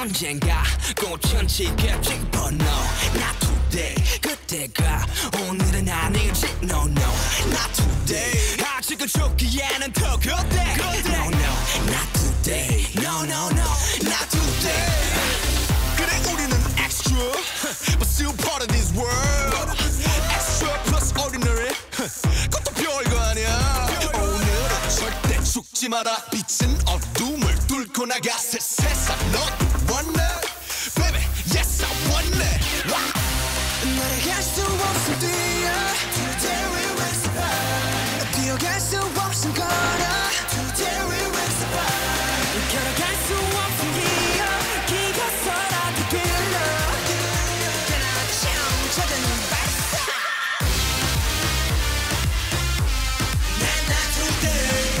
언젠가 꽃은 지겠지 but no not today 그때가 오늘은 아니지 no no not today 아직은 죽기에는 더 그때 no no not today no no no not today 그래 우리는 extra but still part of this world extra plus ordinary 그것도 별거 아니야 오늘은 절대 죽지 마라 빛은 어둠을 뚫고 나가 새 세상 넌 원해 baby yes I want it 날아갈 수 없음 뛰어 Today we will survive 뛰어갈 수 없음 걸어 Today we will survive 걸어갈 수 없음 기어 기어서라도 길러 그나마 찾은 발사 난 not today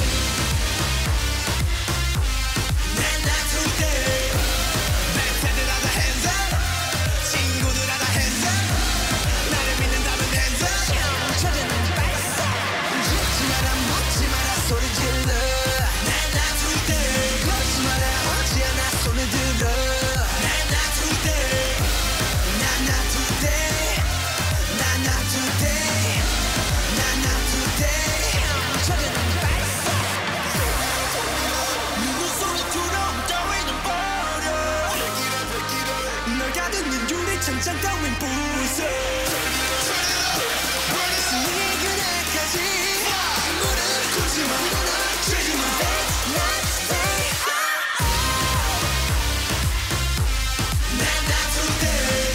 난 not today 멘트들 하자 hands up 친구들 하자 hands up 나를 믿는다면 hands up 찾은 발사 죽지 마라 묻지 마라 소리 질러 난 not today 걷지 마라 오지 않아 손을 들어 난 not today 난 not today 난 not today 난 not today 찾은 발사 누구 소리처럼 따위는 버려 널 가두는 유리창장 따윈 부숴 네 그날까지 무릎 꿇지 마 죄지 마 Not today 난 not today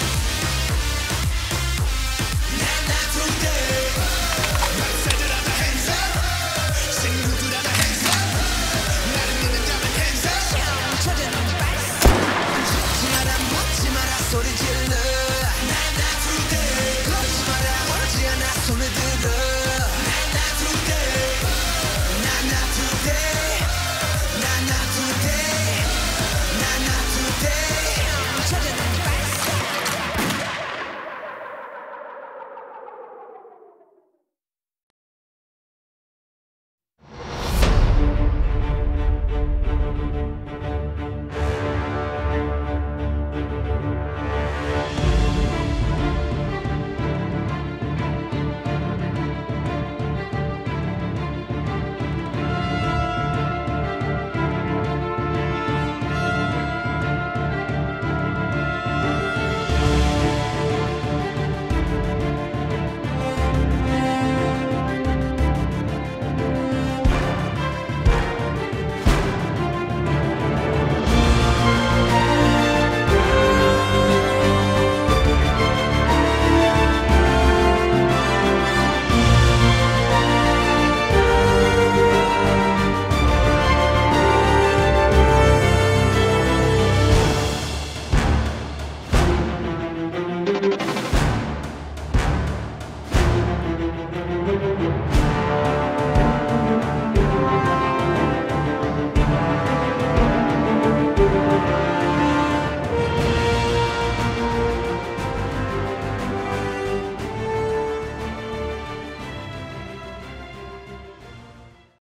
난 not today 맘새들 하자 hands up 친구들 하자 hands up 나를 믿는다면 hands up 찾은 발사 죽지 마라 묻지 마라 소리 질러 난 not today 걷지 마라 오지 않아 손을 들어 난 not today 난 not today 난 not today 난 not today 찾은 발사